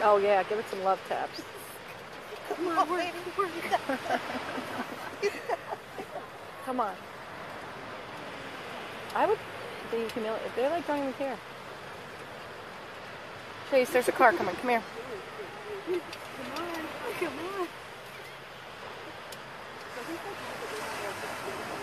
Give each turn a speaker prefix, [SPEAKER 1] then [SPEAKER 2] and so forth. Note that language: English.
[SPEAKER 1] Oh yeah, give it some love taps.
[SPEAKER 2] Come on, work.
[SPEAKER 1] Come on. I would be humiliated. They like don't even care. Chase, there's a car coming. Come here.
[SPEAKER 2] Come on.